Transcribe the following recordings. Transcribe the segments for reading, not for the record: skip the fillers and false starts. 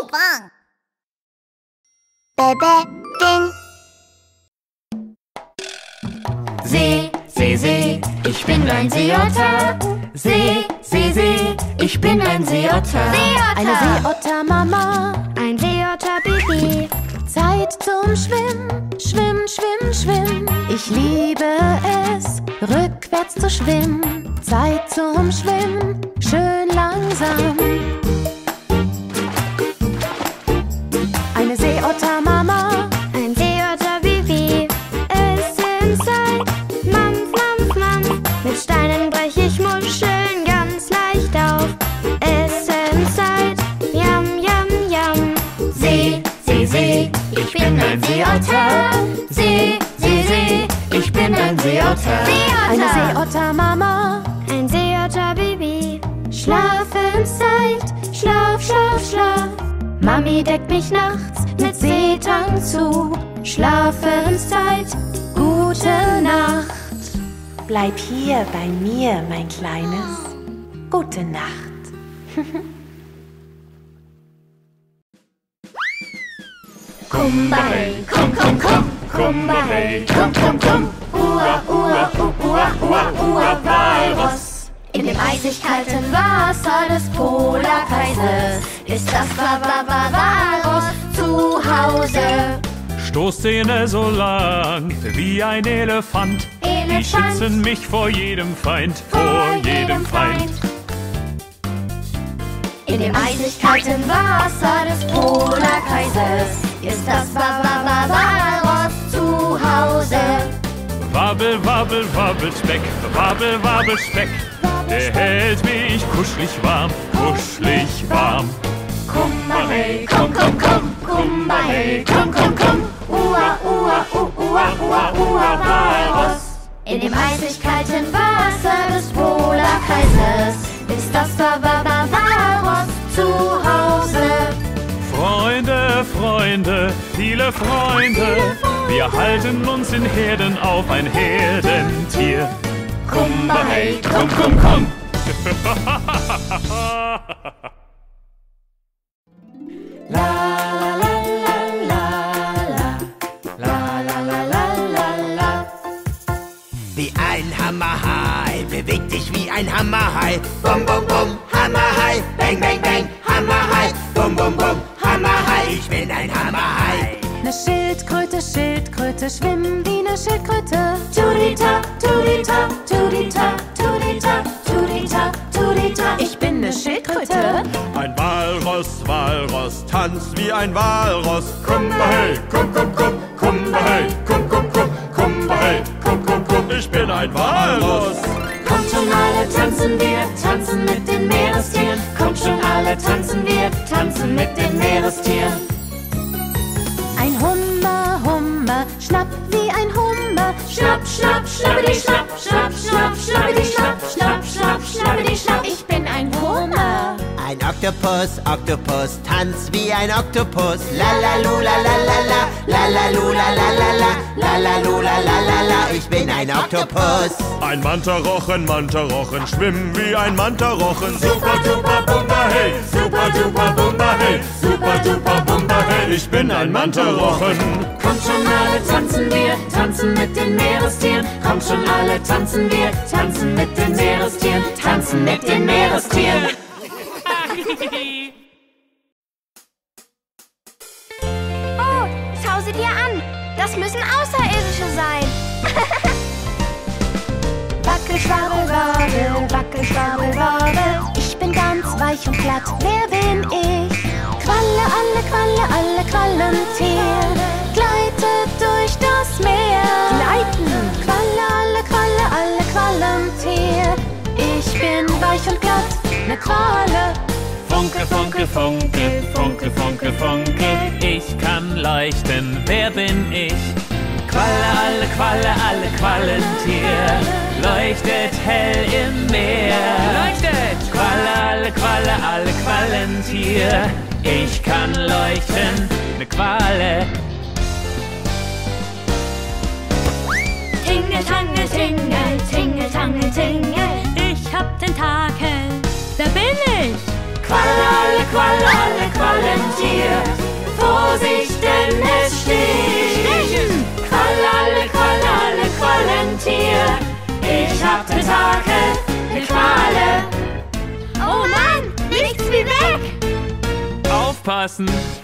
Bang. Bebe, Ding. See, See, See, ich bin ein Seeotter. See, See, See, ich bin ein Seeotter. Eine Seeottermama, Ein Seeotter-Baby. Zeit zum Schwimmen, schwimm, schwimm, schwimm. Ich liebe es, rückwärts zu schwimmen. Zeit zum Schwimmen, schön langsam. Eine Seeottermama, Ein Seeotter-Baby. Essenszeit. Mampf, Mampf, Mampf. Mit Steinen brech ich Muscheln ganz leicht auf. Essenszeit. Yum, yum, yum. See, See, See, ich bin ein Seeotter. See, See, See, ich bin ein Seeotter. eine Seeottermama. Ein Seeotter-Baby. Schlafenszeit, schlaf, schlaf, schlaf. Mami deckt mich nachts mit Seetang zu. Schlafenszeit, gute Nacht. Bleib hier bei mir, mein Kleines. Gute Nacht. Kumba hey, komm, komm, komm. Kumba hey, komm, komm, komm. Ua, ua, ua, ua, ua, Walross. In dem eisig kalten Wasser des Polarkreises ist das Walross zu Hause. Stoßzähne so lang wie ein Elefant. Die Elefant. schützen mich vor jedem Feind, vor jedem Feind. In dem eisig kalten Wasser des Polarkreises ist das Walross zu Hause. Wabbel, wabbel, wabbel, Speck, wabbel, wabbel, Speck. Der hält mich kuschelig warm, kuschelig warm. Kumba hey, komm, komm, komm. Kumba hey, komm, komm, komm. Ua, ua, ua, ua, ua, Walross. In dem eisig kalten Wasser des Polarkreises ist das Walross zu Hause. Freunde, Freunde, viele Freunde. Wir halten uns in Herden auf, ein Herdentier. Kumba hey, komm, komm, komm. Wie ein Hammerhai, beweg dich wie ein Hammerhai. Bum, bum, bum, Hammerhai, bang, bang, bang, Hammerhai. Bum, bum, bum, Hammerhai, ich bin ein Hammerhai. Ne Schildkröte, Schildkröte, schwimm wie ne Schildkröte. Tudita, tudita, tudita, tudita, tudita, tudita. Ich bin ne Schildkröte. Ein Walross, Walross, tanz wie ein Walross. Kumba hey, kum, kum, kum, kumba hey, kum, kum, kum, kumba hey, kum, kum, kum. Ich bin ein Walross. Kommt schon alle, tanzen mit den Meerestieren. Kommt schon alle, tanzen mit den Meerestieren. Ein Hummer, Hummer, schnapp wie ein Hummer. Schnapp, schnapp, schnappidi, schnapp, schnapp, schnapp, schnappidi, schnapp, schnapp, schnapp, schnappidi, schnapp. Ich bin ein Hummer. Ein Oktopus, Oktopus, tanz wie ein Oktopus. La la lu la la la la, la la lu la la la la, la la lu la la la la. Ich bin ein Oktopus. Ein Mantarochen, Mantarochen, schwimm wie ein Mantarochen. Super duper Bumba hey, super duper Bumba hey, super duper Bumba hey. Ich bin ein Mantarochen. Kommt schon alle, tanzen mit den Meerestieren. Kommt schon alle, tanzen mit den Meerestieren. Tanzen mit den Meerestieren. Oh, schau sie dir an. Das müssen Außerirdische sein. Wackel, schwabbel, wabbel, wackel, schwabbel, wabbel. Ich bin ganz weich und glatt, wer bin ich? Qualle, alle Quallentier. Gleitet durch das Meer. Gleiten. Qualle, alle Quallentier. Ich bin weich und glatt, ne Qualle. Funke, Funke, Funke, Funke, Funke, Funke. Ich kann leuchten, wer bin ich? Qualle, alle Quallentier. Leuchtet hell im Meer. Leuchtet! Qualle, alle Quallentier. Ich kann leuchten, ne Qualle. Tingel, tangel, tingel, tingel, tangel, tingel. Ich hab Tentakel, da bin ich. Qualle, alle Quallentier. aufpassen.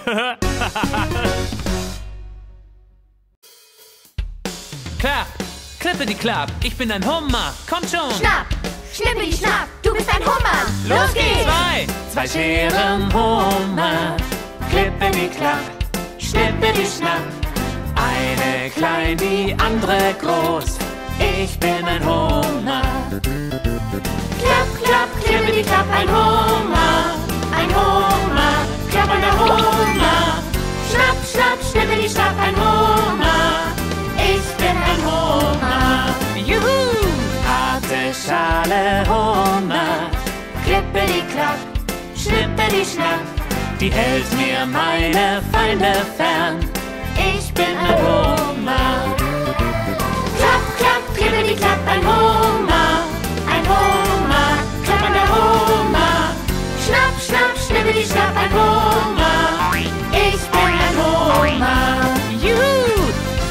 Klapp, klippidi klapp, ich bin ein Hummer, komm schon. Schnapp, schnippidi schnapp, du bist ein Hummer. Los geht's! Zwei Scheren Hummer, klippidi klapp, schnippidi schnapp. Eine klein, die andere groß, ich bin ein Hummer. Klapp, klapp, klippidi klapp, ein Hummer. Ein Hummer, klappernder Hummer. Schnapp, schnapp, schnippidi schnapp, ein Hummer. Ich bin ein Hummer. Juhu! Harte Schale Hummer, Klippidi klapp, schnippidi schnapp. die hält mir meine Feinde fern. Ich bin ein Hummer. Klapp, klapp, klippidi klapp, ein Hummer. Ein Hummer, klappernder Hummer. Schnapp, schnapp, schnippidi schnapp, ein Hummer. Ich bin ein Hummer. Juhu!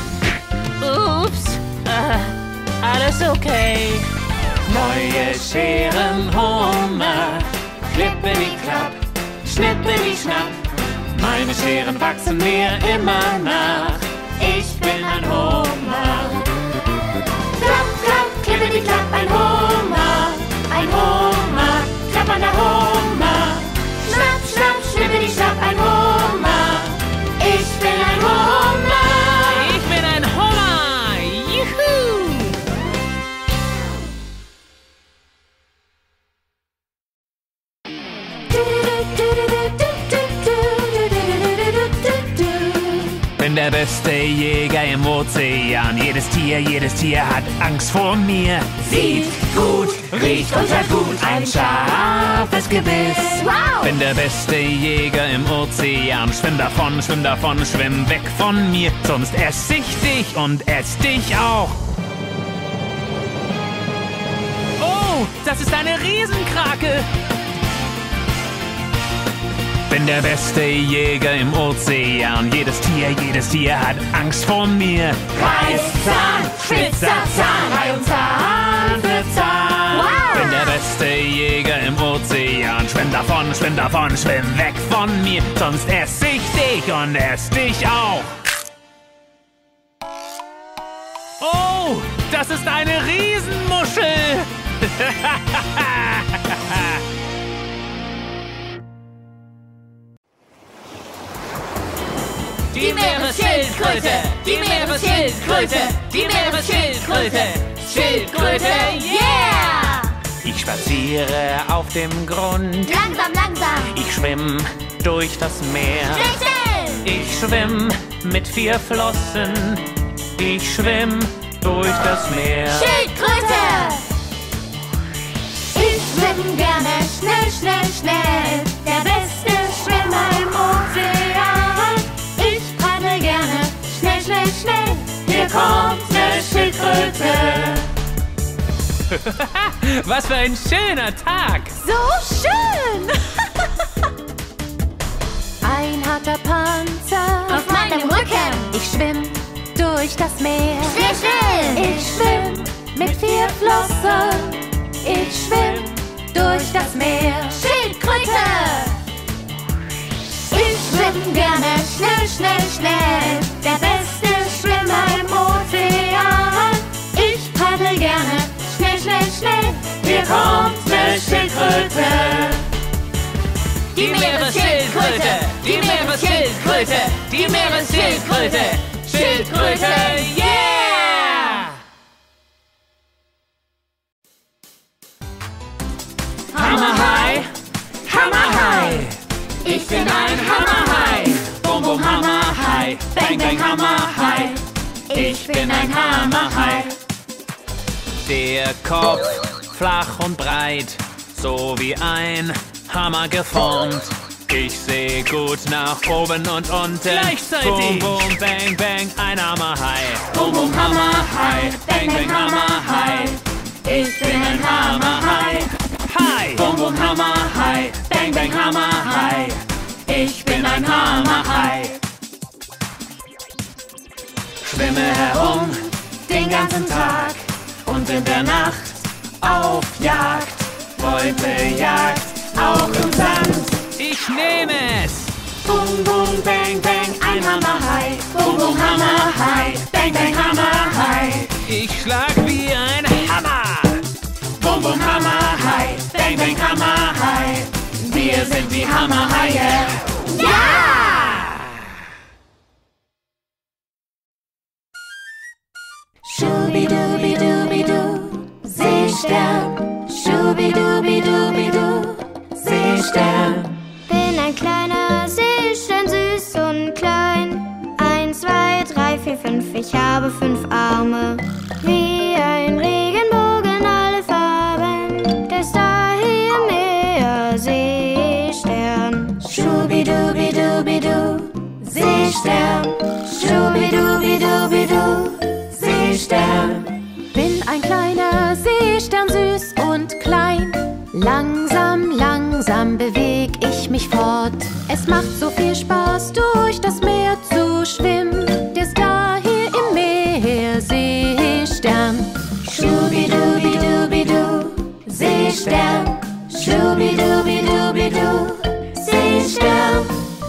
Ups, alles okay. Neue Scheren Hummer, klippidi klapp, schnippidi schnapp. Meine Scheren wachsen mir immer nach. Ich bin ein Hummer. Klapp, klapp, klippidi klapp, ein Hummer. Ein Hummer, klappernder Hummer. Schnapp, schnapp, schnippidi schnapp, ein Hummer. Ich bin ein Hummer. Ich bin ein Hummer. Juhu! Bin der beste Jäger im Ozean. Jedes Tier hat Angst vor mir. Sieht gut, riecht und hört gut, ein scharfes Gebiss. Wow! Bin der beste Jäger im Ozean. Schwimm davon, schwimm weg von mir. Sonst ess ich dich und ess dich auch. Oh, das ist eine Riesenkrake. Bin der beste Jäger im Ozean. Jedes Tier hat Angst vor mir. Reißzahn, spitzer Zahn, Reih und Zahn für Zahn. Wow! Bin der beste Jäger im Ozean. Schwimm davon, schwimm weg von mir. Sonst ess ich dich und ess dich auch. Oh, das ist eine Riesenmuschel. Die Meeresschildkröte, die Meeresschildkröte, die Meeresschildkröte, Schildkröte, yeah! Ich spaziere auf dem Grund, Langsam, langsam, ich schwimm durch das Meer. schnell, schnell. Ich schwimm mit 4 Flossen, ich schwimm durch das Meer. Schildkröte! Ich schwimm gerne schnell, schnell, schnell. Der beste Schwimmer im Ozean. Ich paddel gerne schnell, schnell, schnell. Hier kommt eine Schildkröte. Was für ein schöner Tag! So schön! Ein harter Panzer Auf meinem Rücken. Ich schwimm durch das Meer. Schnell, schnell. Ich schwimm mit 4 Flossen. Ich schwimm durch das Meer. Schildkröte! Ich schwimm gerne schnell, schnell, schnell. Der beste Schwimmer im Ozean. Ich paddel gerne schnell, schnell, schnell. Hier kommt eine Schildkröte. Die Meeresschildkröte, die Meeresschildkröte, die Meeresschildkröte, Schildkröte, yeah! Hammerhai, Hammerhai, ich bin ein Hammerhai. Bum bum Hammerhai, bang bang Hammerhai, ich bin ein Hammerhai. Der Kopf flach und breit, so wie ein Hammer geformt. Ich seh gut nach oben und unten. Gleichzeitig. Bum bum bang bang, ein Hammerhai. Bum bum Hammerhai, bang bang Hammerhai. Ich bin ein Hammerhai. Hi. Bum bum Hammerhai, bang bang Hammerhai. Ich bin ein Hammerhai. Schwimme herum den ganzen Tag und in der Nacht auf Jagd. Beutejagd, auch im Sand. Ich nehme es. Bum, bum, bang, bang, ein Hammerhai. Bum, bum, Hammerhai. Bang, bang, Hammerhai. Ich schlag wie ein Hammer. Bum, bum, Hammerhai. Bang, bang, Hammerhai. Wir sind die Hammerhaie. Ja! Schubidubidubidu, Seestern. Schubidubidubidu, Seestern. Bin ein kleiner Seestern, süß und klein. 1, 2, 3, 4, 5, ich habe 5 Arme. Wie ein Regenbogen, alle Farben. Der Star hier im Meer, Seestern. Schubidubidubidu, Seestern. Schubidubidubidu, Seestern. Bin ein kleiner Seestern, süß und klein. Langsam, langsam beweg ich mich fort. Es macht so viel Spaß, durch das Meer zu schwimmen. Der Star hier im Meer, Seestern. Schubidubidubidu, Seestern. Schubidubidubidu, Seestern.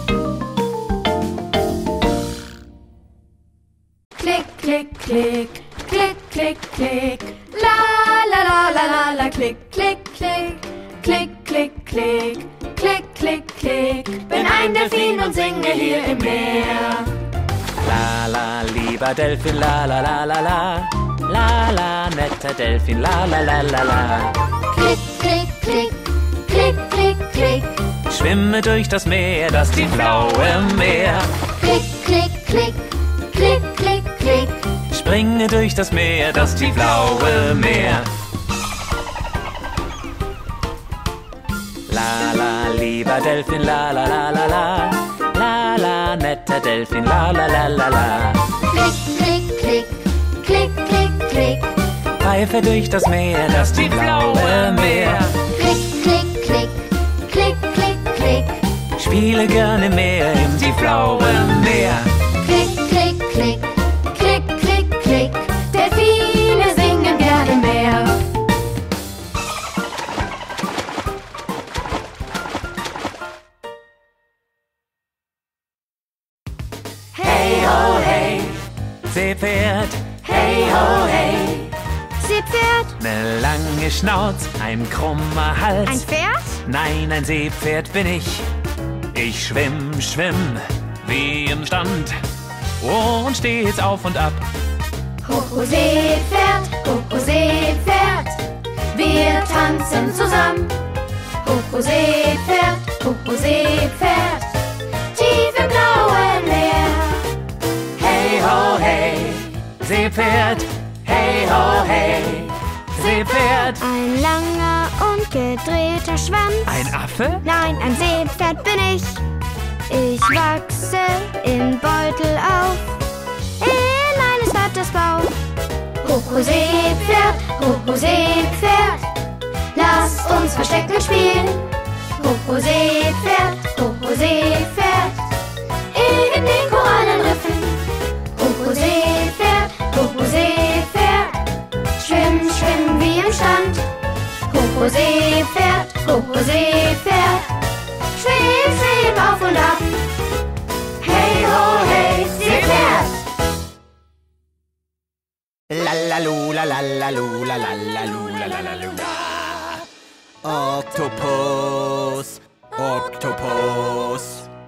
Klick, klick, klick, klick, klick, klick. La, la, la, la, la, la, klick, klick, klick. Klick, klick, klick, klick, klick, klick. Bin ein Delfin und singe hier im Meer. La la, lieber Delfin, la la la la la. La la, netter Delfin, la la la la la. Klick, klick, klick, klick, klick, klick. Schwimme durch das Meer, das die blaue Meer. Klick, klick, klick, klick, klick, klick. Springe durch das Meer, das die blaue Meer. La la, lieber Delfin, la la la la la. La la, netter Delfin, la la la la la. Klick, klick, klick, klick, klick, klick. Pfeife durch das Meer, das die blaue Meer. Klick, klick, klick, klick, klick, klick. Spiele gerne mehr in die blaue Meer. Klick, klick, klick, klick, klick, klick. Delfine singen gerne im Meer. Hey ho hey, Seepferd. Hey ho hey, Seepferd. Ne lange Schnauz, ein krummer Hals. Ein Pferd? Nein, ein Seepferd bin ich. Ich schwimm, wie im Stand und stets auf und ab. Hoho Seepferd, Hoho Seepferd. Wir tanzen zusammen. Hoho Seepferd, Hoho Seepferd. Tief im blauen Meer. Hey ho hey, Seepferd. Hey ho hey, Seepferd. Ein langer und gedrehter Schwanz. Ein Affe? Nein, ein Seepferd bin ich. Ich wachse im Beutel auf, in meines Vaters Bauch. Hoho Seepferd, Hoho Seepferd. Lass uns verstecken spielen. Hoho Seepferd, Hoho Seepferd. In den Korallenriffen. Hoho Seepferd, Hoho Seepferd. Schwimm, schwimm wie im Stand. Hoho Seepferd, Hoho Seepferd. Schwimm, schwimm auf und ab. Hey ho hey, Seepferd. Lalalu, lalalu, lalalu, lalalu. Oktopus, Oktopus.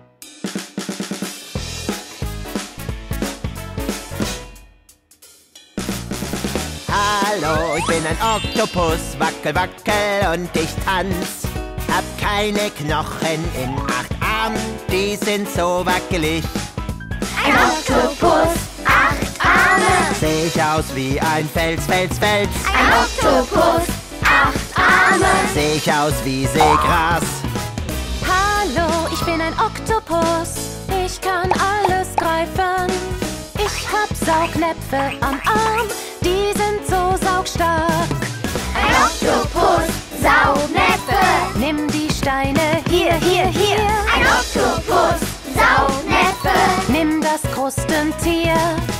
Hallo, ich bin ein Oktopus, wackel, wackel und ich tanz. Hab keine Knochen in 8 Armen, die sind so wackelig. Ein Oktopus, 8 Arme. Seh ich aus wie ein Fels, Fels, Fels. Ein Oktopus, 8 Arme. Seh ich aus wie Seegras. Hallo, ich bin ein Oktopus. Ich kann alles greifen. Ich hab Saugnäpfe am Arm, die sind so saugstark. Ein Oktopus, Saugnäpfe. Nimm die Steine, hier, hier, hier. Ein Oktopus, Saugnäpfe. Nimm das Krustentier.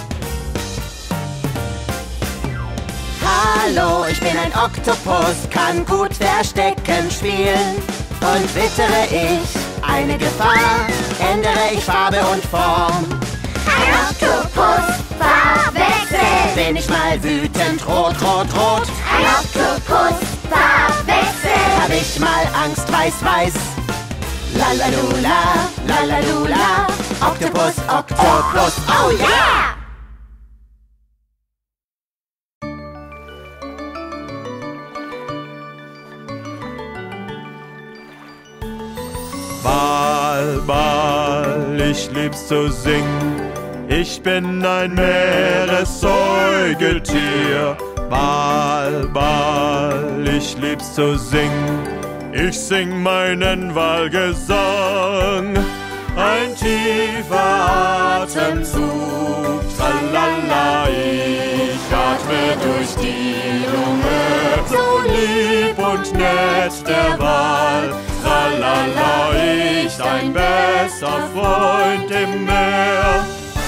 Hallo, ich bin ein Oktopus, kann gut Verstecken spielen. Und wittere ich eine Gefahr, ändere ich Farbe und Form. Ein Oktopus, Farbwechsel. Bin ich mal wütend, rot, rot, rot. Ein Oktopus, Farbwechsel. Hab ich mal Angst, weiß, weiß. Lalalula, lalalula. Oktopus, Oktopus, oh yeah! Wal, Wal, ich lieb's zu singen. Ich bin ein Meeressäugetier. Wal, Wal, ich lieb's zu singen. Ich sing meinen Walgesang. Ein tiefer Atemzug, tralala, ich atme durch die Lunge. So lieb und nett der Wal, tralala, ich dein bester Freund im Meer.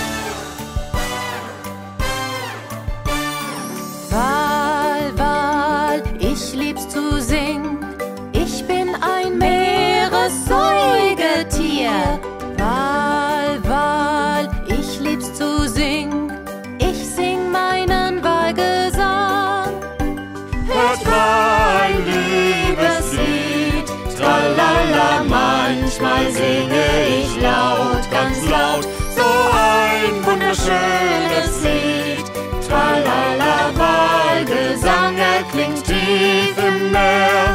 Wal, Wal, ich lieb's zu singen. Ich bin ein Meeressäugetier. Wal, Wal, ich lieb's zu singen. Ich sing meinen Walgesang. Hört mein Liebeslied, tralala, manchmal singe ich laut, ganz laut, so ein wunderschönes Lied. Tralala, Walgesang, er klingt tief im Meer.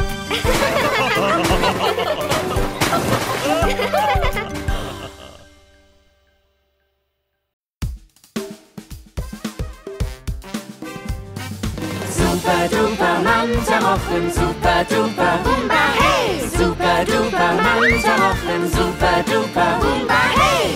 Super duper Mantarochen, super duper Bumba, hey! Super duper Mantarochen, super duper Bumba, hey!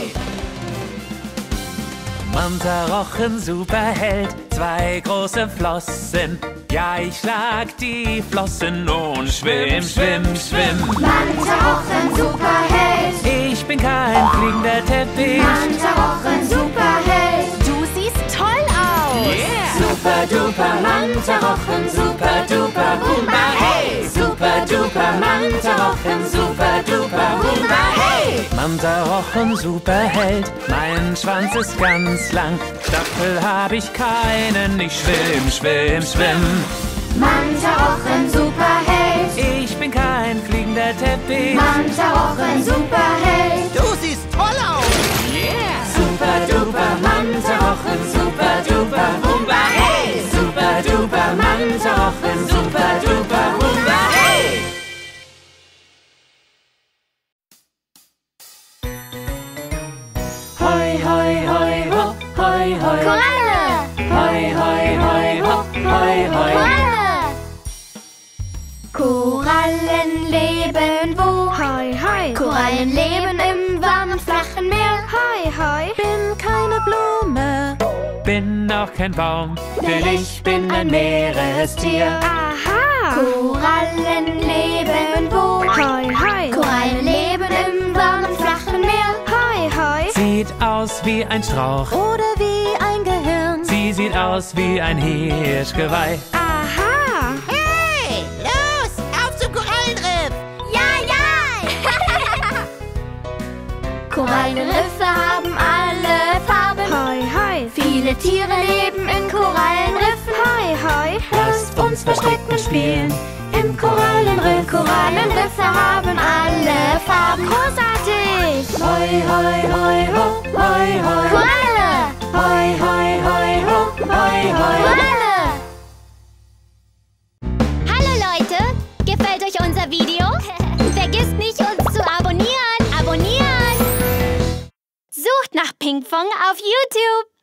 Mantarochen, Superheld, 2 große Flossen. Ja, ich schlag die Flossen und schwimm, schwimm, schwimm. Mantarochen, Superheld. Ich bin kein fliegender Teppich. Mantarochen, Superheld. Du siehst toll aus. Yeah! Super duper Mantarochen, super duper Bumba, hey! Super duper Mantarochen, super duper Bumba, hey! Mantarochen, Superheld, mein Schwanz ist ganz lang. Stachel hab ich keinen, ich schwimm, schwimm, schwimm. Mantarochen, Superheld. Ich bin kein fliegender Teppich. Mantarochen, Superheld. Du siehst toll aus. Yeah! Super duper Mantarochen, super duper Bumba, hey! Super duper Mantarochen, super duper Bumba, hey! Hoi, hoi, hoi, ho, hoi, hoi. Koralle. Hoi, hoi, hoi, ho, hoi, hoi. Koralle. Korallen leben wo? Hoi, hoi. Korallen leben im warmen, flachen Meer. Hoi, hoi. Bin keine Blume. Bin auch kein Baum, Denn ich bin ein Meerestier. Aha. Korallen leben wo? Hoi, hoi. Korallen leben im warmen, flachen Meer. Hoi, hoi. sieht aus wie ein Strauch. Oder wie ein Gehirn. Sie sieht aus wie ein Hirschgeweih. Aha. Hey, los, auf zum Korallenriff. Ja, ja! Korallenriffe haben alle Farben. Hoi, hoi. Viele Tiere leben in Korallenriffen. Hoi, hoi. Lasst uns Verstecken spielen im Korallenriff. Korallenriffe haben alle Farben. Großartig. Hoi, hoi, hoi, ho, hoi, hoi. Koralle! Hoi, hoi, hoi, ho, hoi, hoi. Koralle! Hallo Leute, gefällt euch unser Video? Vergisst nicht, uns zu abonnieren. Abonnieren! Sucht nach Pinkfong auf YouTube.